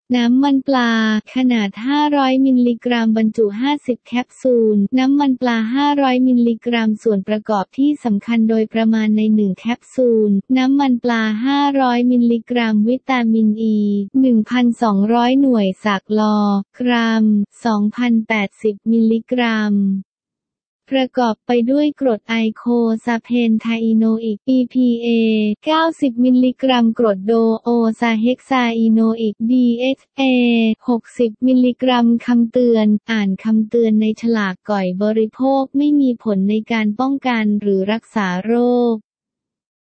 น้ำมันปลาขนาด500มิลลิกรัมบรรจุ50แคปซูลน้ำมันปลา500มิลลิกรัมส่วนประกอบที่สำคัญโดยประมาณใน1แคปซูลน้ำมันปลา500มิลลิกรัมวิตามินอี1,200หน่วยศักลกรัม2,080มิลลิกรัมประกอบไปด้วยกรดไอโคซาเพนไทอิโนอิก EPA 90มิลลิกรัมกรดโดโอซาเฮกซาอิโนอิก DHA 60มิลลิกรัมคำเตือนอ่านคำเตือนในฉลากก่อนบริโภคไม่มีผลในการป้องกันหรือรักษาโรค